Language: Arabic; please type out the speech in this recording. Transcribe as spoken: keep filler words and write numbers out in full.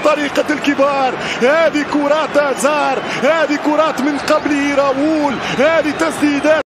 بطريقة الكبار. هذه كرات أزار، هذه كرات من قبله راؤول، هذه تسديدات.